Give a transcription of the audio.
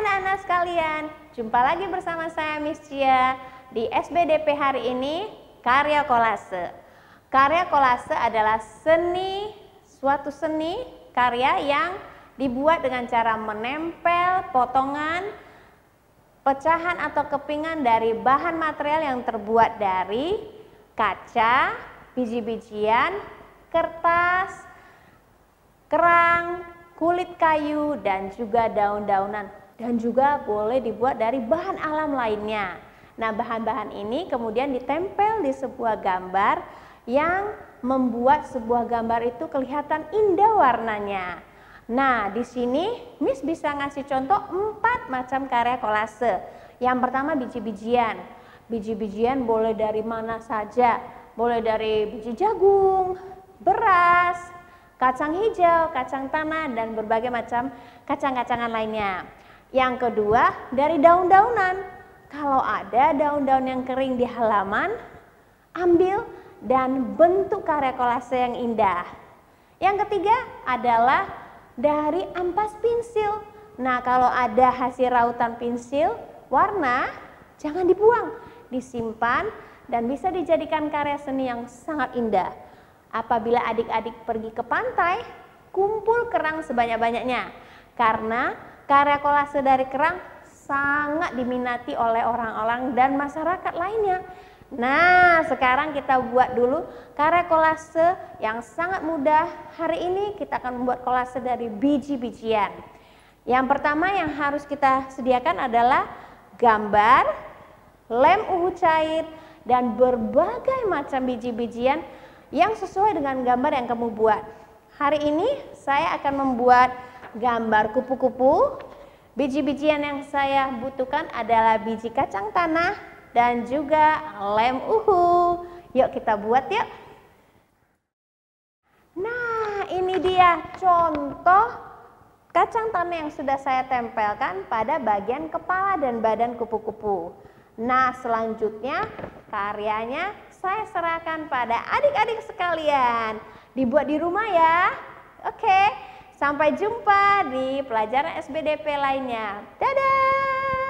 anak-anak sekalian, jumpa lagi bersama saya Miss Cia di SBDP hari ini, karya kolase. Karya kolase adalah suatu seni karya yang dibuat dengan cara menempel potongan, pecahan atau kepingan dari bahan material yang terbuat dari kaca, biji-bijian, kertas, kerang, kulit kayu, dan juga daun-daunan, dan juga boleh dibuat dari bahan alam lainnya. Nah, bahan-bahan ini kemudian ditempel di sebuah gambar yang membuat sebuah gambar itu kelihatan indah warnanya. Nah, di sini Miss bisa ngasih contoh 4 macam karya kolase. Yang pertama biji-bijian. Biji-bijian boleh dari mana saja, boleh dari biji jagung, beras, kacang hijau, kacang tanah, dan berbagai macam kacang-kacangan lainnya. Yang kedua, dari daun-daunan. Kalau ada daun-daun yang kering di halaman, ambil dan bentuk karya kolase yang indah. Yang ketiga adalah dari ampas pensil. Nah, kalau ada hasil rautan pensil warna, jangan dibuang, disimpan dan bisa dijadikan karya seni yang sangat indah. Apabila adik-adik pergi ke pantai, kumpul kerang sebanyak-banyaknya. Karena karya kolase dari kerang sangat diminati oleh orang-orang dan masyarakat lainnya. Nah, sekarang kita buat dulu karya kolase yang sangat mudah. Hari ini kita akan membuat kolase dari biji-bijian. Yang pertama yang harus kita sediakan adalah gambar, lem uhu cair, dan berbagai macam biji-bijian yang sesuai dengan gambar yang kamu buat. Hari ini saya akan membuat gambar kupu-kupu. Biji-bijian yang saya butuhkan adalah biji kacang tanah dan juga lem uhu. Yuk kita buat yuk. Nah, ini dia contoh kacang tanah yang sudah saya tempelkan pada bagian kepala dan badan kupu-kupu. Nah, selanjutnya karyanya saya serahkan pada adik-adik sekalian. Dibuat di rumah ya. Oke, sampai jumpa di pelajaran SBDP lainnya. Dadah!